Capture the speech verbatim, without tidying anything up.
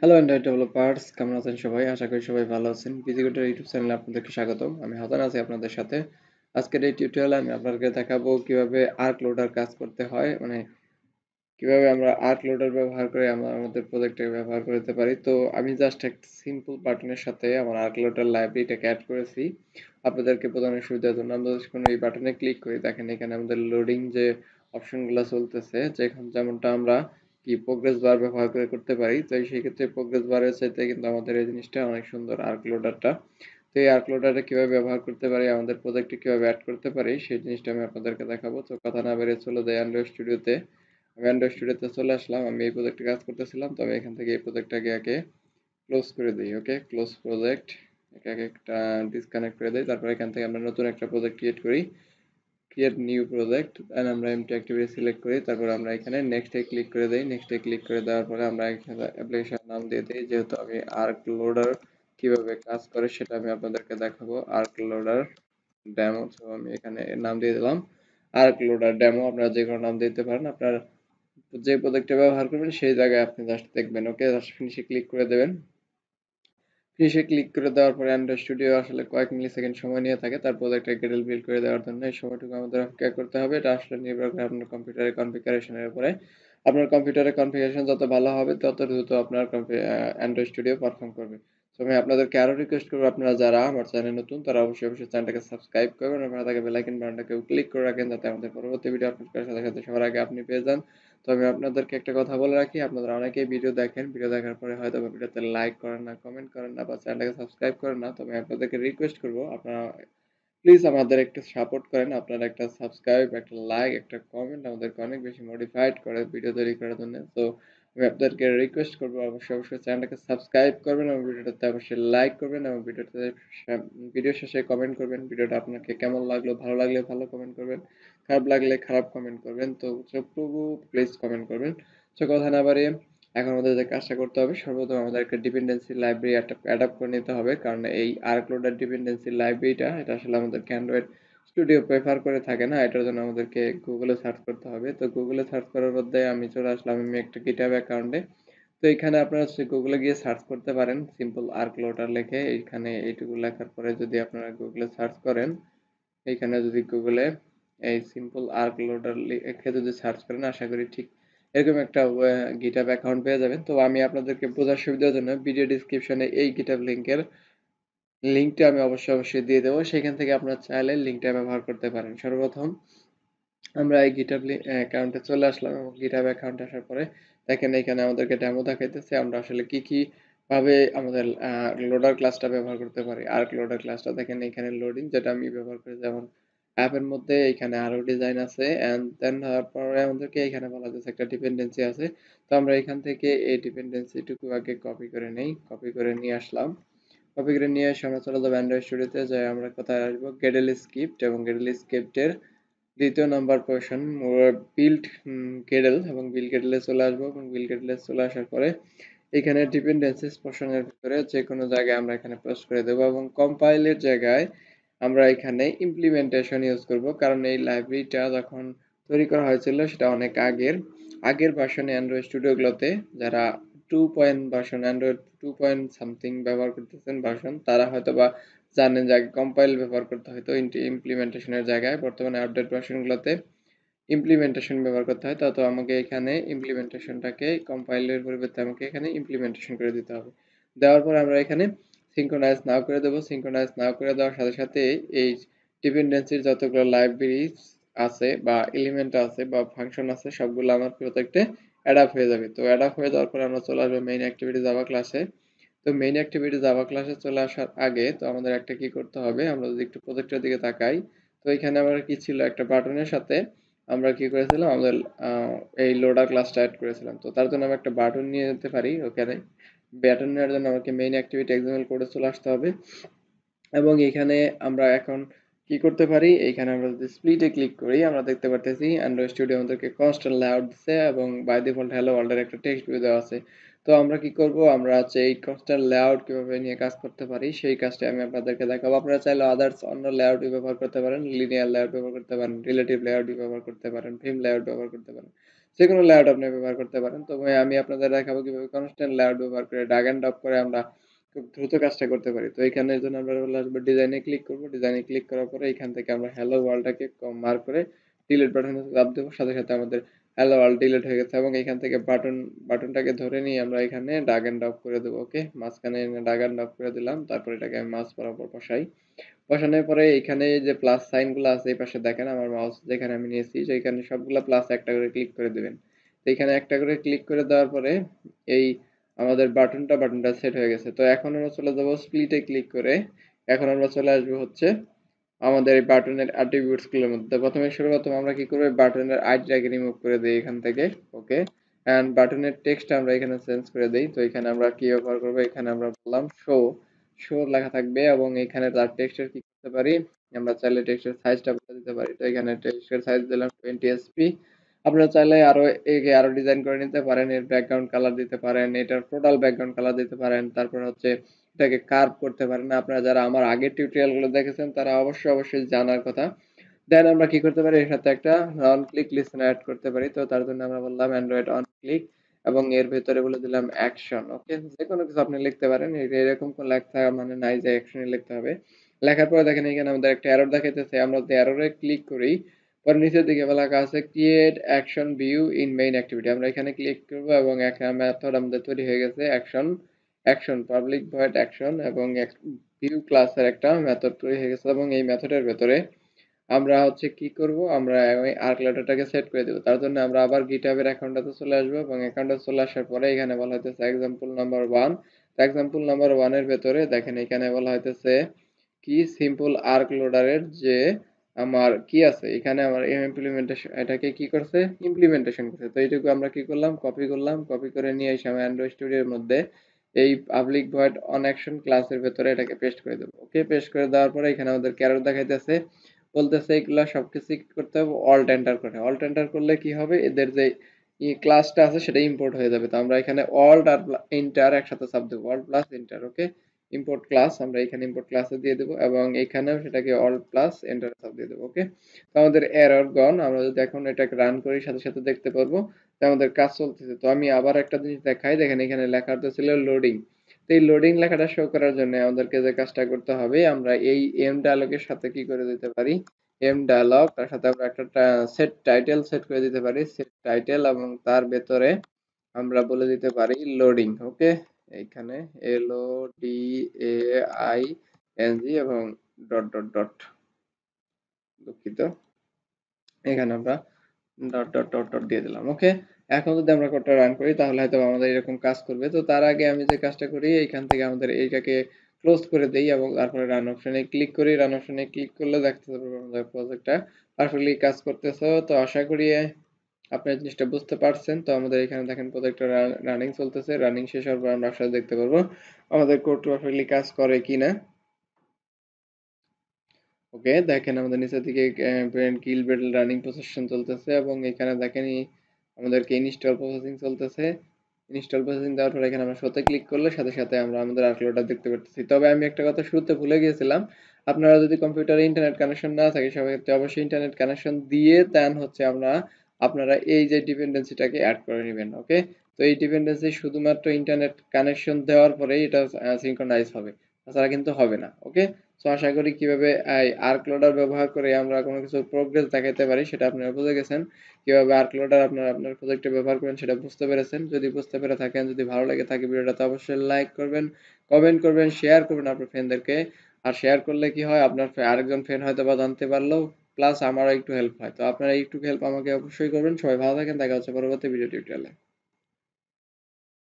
Hello Android developers, কেমন আছেন সবাই? আশা করি সবাই ভালো আছেন। বিজিগোটের ইউটিউব চ্যানেলে আপনাদেরকে স্বাগতম। আমি হাসান আছি আপনাদের সাথে। আজকের এই টিউটোরিয়ালে আমি আপনাদেরকে দেখাবো কিভাবে আর্ক লোডার কাজ করতে হয়, মানে কিভাবে আমরা আর্ক লোডার ব্যবহার করে আমরা আমাদের প্রজেক্টে ব্যবহার করতে পারি। তো আমি জাস্ট একটা সিম্পল বাটনের সাথে আমার আর্ক লোডার লাইব্রেরিটাকে অ্যাড করেছি আপনাদেরকে বোঝানোর সুবিধার জন্য। আমরা যখন এই বাটনে ক্লিক করি, দেখেন এখানে আমাদের লোডিং যে অপশনগুলো চলতেছে, যেখানে যেমনটা আমরা কি প্রোগ্রেস বার ব্যবহার করে করতে পারি। তো সেই ক্ষেত্রে প্রোগ্রেস বারের চাইতে কিন্তু আমাদের এই জিনিসটা অনেক সুন্দর, আর্ক লোডারটা। তো এই আর্ক লোডারটা কিভাবে ব্যবহার করতে পারি, আমাদের প্রজেক্টে কিভাবে অ্যাড করতে পারি, সেই জিনিসটা আমি আপনাদেরকে দেখাবো। তো কথা না বেরিয়ে চলে যাই অ্যান্ড্রয়েড স্টুডিওতে। আমি অ্যান্ড্রয়েড স্টুডিওতে চলে আসলাম। আমি এই প্রজেক্টে কাজ করতেছিলাম, তবে এখান থেকে এই প্রজেক্টটাকে একে ক্লোজ করে দিই। ওকে, ক্লোজ প্রজেক্ট, একে একে একটা ডিসকানেক্ট করে দিই। তারপর এখান থেকে আমরা নতুন একটা প্রজেক্ট ক্রিয়েট করি, ক্রিয়েট নিউ প্রজেক্ট, দেন আমরা এমটি অ্যাক্টিভিটি সিলেক্ট করি। তারপর আমরা এখানে নেক্সটে ক্লিক করে দিই। নেক্সটে ক্লিক করে দেওয়ার পরে আমরা এখানে অ্যাপ্লিকেশন নাম দিয়ে দিই। যেহেতু আমি আর্ক লোডার কিভাবে কাজ করে সেটা আমি আপনাদেরকে দেখাবো, আর্ক লোডার ডেমো। তো আমি এখানে নাম দিয়ে দিলাম আর্ক লোডার ডেমো। আপনারা যে কোনো নাম দিতে পারেন, আপনার যে প্রজেক্টটা ব্যবহার করবেন সেই জায়গায় আপনি জাস্ট দেখবেন। ওকে, জাস্ট ফিনিশে ক্লিক করে দেবেন। ফিনিশে ক্লিক করে দেওয়ার পরে অ্যান্ড্রয়েড স্টুডিও আসলে কয়েক মিলি সেকেন্ড সময় নিয়ে থাকে তার প্রজেক্টটা গ্রেডেল বিল্ড করে দেওয়ার জন্য। এই সময়টুকু আমাদের অপেক্ষা করতে হবে। এটা আসলে নির্ভর করে আপনার কম্পিউটারের কনফিগারেশনের উপরে। আপনার কম্পিউটারের কনফিগারেশন যত ভালো হবে তত দ্রুত আপনার অ্যান্ড্রয়েড স্টুডিও পারফর্ম করবে। তো আমি আপনাদেরকে আরও রিকোয়েস্ট করবো, আপনারা যারা আমার চ্যানেল নতুন তারা অবশ্যই অবশ্যই চ্যানেলটাকে সাবস্ক্রাইব করবেন, আপনারা তাকে বেল আইকন বাটনটাকেও ক্লিক করে রাখেন, যাতে আমাদের পরবর্তী ভিডিও আপলোড করার সাথে সাথে সবার আগে আপনি পেয়ে যান। তো আমি আপনাদেরকে একটা কথা বলে রাখি, আপনারা অনেকেই ভিডিও দেখেন, ভিডিও দেখার পরে হয়তো ভিডিওতে লাইক করেন না, কমেন্ট করেন না, বা চ্যানেলটাকে সাবস্ক্রাইব করেন না। তবে আপনাদেরকে রিকোয়েস্ট করবো, আপনারা প্লিজ আমাদের একটু সাপোর্ট করেন। আপনারা একটা সাবস্ক্রাইব, একটা লাইক, একটা কমেন্ট আমাদেরকে অনেক বেশি মোটিভেট করে ভিডিও তৈরি করার জন্য। তো আমি আপনাদেরকে রিকোয়েস্ট করবো, অবশ্যই অবশ্যই চ্যানেলটাকে সাবস্ক্রাইব করবেন এবং ভিডিওটাতে অবশ্যই লাইক করবেন এবং ভিডিওতে ভিডিও শেষে কমেন্ট করবেন ভিডিওটা আপনাকে কেমন লাগলো। ভালো লাগলে ভালো কমেন্ট করবেন, খারাপ লাগলে খারাপ কমেন্ট করবেন। তো প্রভু প্লিজ কমেন্ট করবেন। তো কথা না বাড়িয়ে এখন আমাদের যে কাজটা করতে হবে, সর্বপ্রথম আমাদের একটা ডিপেন্ডেন্সি লাইব্রেরি অ্যাডাপ্ট করে নিতে হবে, কারণ এই আর্ক লোডার ডিপেন্ডেন্সি লাইব্রেরিটা এটা আসলে আমাদেরকে অ্যান্ড্রয়েড স্টুডিও প্রেফার করে থাকে না। এটার জন্য আমাদেরকে গুগলে সার্চ করতে হবে। তো গুগলে সার্চ করার মধ্যে আমি চলে আসলাম আমি একটা গিটহাব অ্যাকাউন্টে। তো এখানে আপনারা হচ্ছে গুগলে গিয়ে সার্চ করতে পারেন সিম্পল আর্ক লোডার লিখে। এইখানে এইটুকু লেখার পরে যদি আপনারা গুগলে সার্চ করেন, এইখানে যদি গুগলে এই সিম্পল আর্ক লোডার লিখে যদি সার্চ করেন, আশা করি ঠিক এরকম একটা গিটহাব অ্যাকাউন্ট পেয়ে যাবেন। তো আমি আপনাদেরকে বোঝার সুবিধার জন্য ভিডিও ডিসক্রিপশনে এই গিটহাব লিংকের লিংকটা আমি অবশ্যই অবশ্যই দিয়ে দেবো, সেখান থেকে আপনারা চাইলে লিংকটা ব্যবহার করতে পারেন। সর্বপ্রথম আমরা এই গিটহাব অ্যাকাউন্টে চলে আসলাম এবং গিটহাব অ্যাকাউন্টে আসার পরে দেখেন এখানে আমাদেরকে ডেমো দেখাইতেছে আমরা আসলে কি কি ভাবে আমাদের লোডার ক্লাসটা ব্যবহার করতে পারি। আর্ক লোডার ক্লাসটা দেখেন এখানে লোডিং, যেটা আমি ব্যবহার করি, যেমন অ্যাপের মধ্যে এখানে আরো ডিজাইন আছে, এন্ড দেন তারপরে আমাদেরকে এখানে বলা যাচ্ছে একটা ডিপেন্ডেন্সি আছে। তো আমরা এখান থেকে এই ডিপেন্ডেন্সিটুকু আগে কপি করে নেই, কপি করে নিয়ে আসলাম। কপি করে নিয়ে এসে আমরা চলে যাবো অ্যান্ড্রয়েড স্টুডিওতে, যাই আমরা কোথায় আসবো গেডেল স্ক্রিপ্ট, এবং গেডেল স্ক্রিপ্টের দ্বিতীয় নাম্বার পোর্শন বিল্ড গেডেল, এবং বিল্ড গেডেলে চলে আসবো। এবং বিল্ড গেডেলে চলে আসার পরে এখানে ডিপেন্ডেন্সিস পোর্শনের ভিতরে যে কোনো জায়গায় আমরা এখানে পোস্ট করে দেবো, এবং কম্পাইলের জায়গায় আমরা এখানে ইমপ্লিমেন্টেশন ইউজ করব, কারণ এই লাইব্রেরিটা যখন তৈরি করা হয়েছিল সেটা অনেক আগের আগের ভার্সনে অ্যান্ড্রয়েড স্টুডিওগুলোতে যারা two point version Android two point something ব্যবহার করতেছেন ভার্সন, তারা হয়তো বা জানেন যে আগে কম্পাইল ব্যবহার করতে হয়তো ইমপ্লিমেন্টেশনের জায়গায়। বর্তমানে আপডেট ভার্সনগুলোতে ইমপ্লিমেন্টেশন ব্যবহার করতে হয়। তো আমাকে এখানে ইমপ্লিমেন্টেশনটাকে কম্পাইলের পরিবর্তে আমাকে এখানে ইমপ্লিমেন্টেশন করে দিতে হবে। দেওয়ার পর আমরা এখানে সিঙ্ক্রোনাইজ নাও করে দেবো। সিঙ্ক্রোনাইজ নাও করে দেওয়ার সাথে সাথে এই ডিপেন্ডেন্সির যতগুলো লাইব্রেরি আছে বা এলিমেন্ট আছে বা ফাংশন আছে সবগুলো আমার প্রজেক্টে অ্যাডাপ্ট হয়ে যাবে। তো অ্যাডাপ্ট হয়ে যাওয়ার পর আমরা চলে আসবো মেইন অ্যাক্টিভিটি জাভা ক্লাসে। তো মেইন অ্যাক্টিভিটি জাভা ক্লাসে চলে আসার আগে তো আমাদের একটা কি করতে হবে, আমরা যদি একটু প্রজেক্টের দিকে তাকাই, তো এখানে আমার কি ছিল, একটা বাটনের সাথে আমরা কি করেছিলাম, আমাদের এই লোডার ক্লাসটা অ্যাড করেছিলাম। তো তার জন্য আমি একটা বাটন নিয়ে যেতে পারি। ওখানে বাটন নেওয়ার জন্য আমাকে মেইন অ্যাক্টিভিটি এক্সাম্পল কোডে চলে আসতে হবে, এবং এখানে আমরা এখন কি করতে পারি, এখানে আমরা যদি স্প্লিটে ক্লিক করি আমরা দেখতে পারতেছি অ্যান্ড্রয়েড স্টুডিও আমাদেরকে কনস্ট্যান্ট লেআউট দিচ্ছে এবং বাই ডিফল্ট হ্যালো ওয়ার্ল্ডের একটা টেক্সট ভিউ দেওয়া আছে। তো আমরা কি করব, আমরা হচ্ছে এই কনস্ট্যান্ট লেআউট কিভাবে নিয়ে কাজ করতে পারি সেই কাজটা আমি আপনাদেরকে দেখাবো। আপনারা চাইলে আদার্স অন্য লেআউট ব্যবহার করতে পারেন, লিনিয়ার লেআউট ব্যবহার করতে পারেন, রিলেটিভ লেআউট ব্যবহার করতে পারেন, ফিল্ম লেআউট ব্যবহার করতে পারেন। যে কোনো লেআউট আপনি ব্যবহার করতে পারেন। তবে আমি আপনাদের দেখাবো কিভাবে কনস্ট্যান্ট লেআউট ব্যবহার করে ড্রাগ অ্যান্ড ড্রপ করে আমরা খুব দ্রুত কাজটা করতে পারি। তো এখানে এর জন্য আমরা চলে আসবো ডিজাইনে ক্লিক করব। ডিজাইনে ক্লিক করার পরে এখান থেকে আমরা হ্যালো ওয়ার্ল্ডটাকে ক মার্ক করে ডিলিট বাটনে চাপ দেবো। সাথে, সাথে আমাদের হ্যালো ওয়ার্ল্ড ডিলিট হয়ে গেছে এবং এখান থেকে বাটন বাটনটাকে ধরে নিয়ে আমরা এখানে ড্রাগ অ্যান্ড ড্রপ করে দেবো। ওকে? মাঝখানে এনে ড্রাগ অ্যান্ড ড্রপ করে দিলাম। তারপর এটাকে আমি মাঝ বরাবর বসাই। বসানোর পরে এখানে যে প্লাস সাইন গুলো আছে এই পাশে দেখেন আমার মাউস যেখানে আমি নিয়েছি সেখানে সবগুলা প্লাস একটা করে ক্লিক করে দিবেন। তো এখানে একটা করে ক্লিক করে দেওয়ার পরে এই আমাদের বাটনটা বাটনটা সেট হয়ে গেছে। তো এখন আমরা চলে যাব স্প্লিটে ক্লিক করে। এখন আমরা চলে আসবো হচ্ছে আমাদের এই বাটনের অ্যাট্রিবিউটস গুলোর মধ্যে। প্রথমে সর্বপ্রথম আমরা কি করব, বাটনের আইডিটাকে রিমুভ করে দেই এখান থেকে। ওকে, এন্ড বাটনের টেক্সট আমরা এখানে চেঞ্জ করে দেই। তো এখানে আমরা কি ব্যবহার করব, এখানে আমরা বললাম শো শো লেখা থাকবে এবং এখানে তার টেক্সটের কি করতে পারি, আমরা চাইলে টেক্সটের সাইজটা বলে দিতে পারি। তো এখানে টেক্সটের সাইজ দিলাম টোয়েন্টি এসপি। আপনারা চাইলে আরো একে আরো ডিজাইন করে নিতে পারেন, এর ব্যাকগ্রাউন্ড কালার দিতে পারেন, এটার টোটাল ব্যাকগ্রাউন্ড কালার দিতে পারেন, তারপর হচ্ছে এটাকে কার্ভ করতে পারেন। আপনারা যারা আমার আগের টিউটোরিয়াল গুলো দেখেছেন তারা অবশ্যই অবশ্যই জানার কথা। দেন আমরা কি করতে পারি, এর সাথে একটা অন ক্লিক লিসেনার অ্যাড করতে পারি। তো তার জন্য আমরা বললাম অ্যান্ড্রয়েড অন ক্লিক এবং এর ভেতরে বলে দিলাম অ্যাকশন। ওকে, যে কোনো কিছু আপনি লিখতে পারেন, এ- এরকম কোন লেখা মানে নাই যে অ্যাকশনে লিখতে হবে। লেখার পরে দেখেন এখানে আমাদের একটা এরর দেখাইতেছে, আমরা যদি এররে ক্লিক করি পরে নিচের দিকে বলা আছে create action view in main activity, আমরা এখানে ক্লিক করব এবং একটা মেথড আমাদের তৈরি হয়ে গেছে action action public void action এবং ভিউ ক্লাসের একটা মেথড তৈরি হয়ে গেছে এবং এই মেথডের ভেতরে আমরা হচ্ছে কি করব, আমরা ওই আর্ক লেটারটাকে সেট করে দেব। তার জন্য আমরা আবার গিটহাবের অ্যাকাউন্টটাতে চলে আসবো এবং অ্যাকাউন্টে চলে আসার পরে এখানে বলা হইতেছে এক্সাম্পল নাম্বার ওয়ান। তো এক্সাম্পল নাম্বার ওয়ান এর ভেতরে দেখেন এখানে বলা হইতেছে কি সিম্পল আর্ক লোডারের যে আমার কি আছে, এখানে আমার ইমপ্লিমেন্টেশন এটাকে কি করছে, ইমপ্লিমেন্টেশন করছে। তো এইটুকু আমরা কি করলাম, কপি করলাম, কপি করে নিয়ে এসে আমি অ্যান্ড্রয়েড স্টুডিওর মধ্যে এই পাবলিক ভয়েড অন অ্যাকশন ক্লাসের ভেতরে এটাকে পেস্ট করে দেবো। ওকে, পেস্ট করে দেওয়ার পরে এখানে আমাদের ক্যারর দেখাইতেছে, বলতেছে এগুলা সবকিছু কি করতে হবে, অল্ট এন্টার করে। অল্ট এন্টার করলে কি হবে, এদের যে ক্লাসটা আছে সেটা ইম্পোর্ট হয়ে যাবে। তো আমরা এখানে অল্ট আর এন্টার একসাথে চাপ দেবো, alt plus enter. Okay, import class আমরা এখানে ইম্পোর্ট ক্লাসে দিয়ে দেবো এবং এখানেও সেটাকে অল্ট প্লাস এন্টার চাপ দিয়ে দেবো। ওকে, তো আমাদের এরর গন। আমরা যদি এখন এটাকে রান করি সাথে সাথে দেখতে পারবো যে আমাদের কাজ চলতেছে। তো আমি আবার একটা জিনিস দেখাই, দেখেন এখানে লেখা ছিল লোডিং। তো এই লোডিং লেখাটা শো করার জন্য আমাদেরকে যে কাজটা করতে হবে, আমরা এই এম ডায়ালগের সাথে কি করে দিতে পারি, এম ডায়ালগ তার সাথে আমরা একটা সেট টাইটেল সেট করে দিতে পারি, সেট টাইটেল এবং তার ভেতরে আমরা বলে দিতে পারি লোডিং। ওকে, এইখানে L O D A I N G এবং ডট ডট ডট, দুঃখিত, এখানে আমরা ডট ডট ডট ডট দিয়ে দিলাম। ওকে, এখন যদি আমরা কোডটা রান করি তাহলে হয়তো আমাদের এরকম কাজ করবে। তো তার আগে আমি যে কাজটা করি, এইখান থেকে আমাদের এইটাকে ক্লোজ করে দেই এবং তারপরে রান অপশনে ক্লিক করি। রান অপশনে ক্লিক করলে দেখতে পারবো আমাদের প্রজেক্টটা পারফেক্টলি কাজ করতেছে। তো আশা করি আপনার জিনিসটা বুঝতে পারছেন। তো আমাদের এখানে দেখেন প্রজেক্টটা রানিং চলতেছে, রানিং শেষ হওয়ার পর আমরা আসলে দেখতে পারবো আমাদের কোড পারফেক্টলি কাজ করে কিনা। ওকে, দেখেন আমাদের নিচের দিকে ব্রেন কিল ব্যাটল রানিং প্রসেসন চলতেছে এবং এখানে দেখেন ই- আমাদেরকে ইনস্টল প্রসেসিং চলতেছে। ইনস্টল প্রসেসিং দেওয়ার পর এখানে আমরা শোতে ক্লিক করলে সাথে সাথে আমরা আমাদের আর্কলোডটা দেখতে পারতেছি। তবে আমি একটা কথা শুরুতে ভুলে গিয়েছিলাম, আপনারা যদি কম্পিউটারে ইন্টারনেট কানেকশন না থাকে সেক্ষেত্রে অবশ্যই ইন্টারনেট কানেকশন দিয়ে দেন হচ্ছে আমরা আপনারা এই যে ডিপেন্ডেন্সিটাকে অ্যাড করে নেবেন। ওকে, তো এই ডিপেন্ডেন্সি শুধুমাত্র ইন্টারনেট কানেকশন দেওয়ার পরেই এটা সিনক্রোনাইজ হবে, তাছাড়া কিন্তু হবে না। ওকে, সো আশা করি কিভাবে এই আর্ক লোডার ব্যবহার করে আমরা কোনো কিছু প্রোগ্রেস দেখাতে পারি সেটা আপনারা বুঝে গেছেন। কিভাবে আর্ক লোডার আপনারা আপনার প্রজেক্টে ব্যবহার করেন সেটা বুঝতে পেরেছেন। যদি বুঝতে পেরে থাকেন, যদি ভালো লেগে থাকে ভিডিওটাতে অবশ্যই লাইক করবেন, কমেন্ট করবেন, শেয়ার করবেন আপনার ফ্রেন্ডদেরকে। আর শেয়ার করলে কি হয়, আপনার ফে- আরেকজন ফ্রেন্ড হয়তো বা জানতে পারলো, প্লাস আমারও একটু হেল্প হয়। তো আপনারা একটু হেল্প আমাকে অবশ্যই করবেন। সবাই ভালো থাকেন, দেখা হচ্ছে পরবর্তী ভিডিও টিউটোরিয়ালে।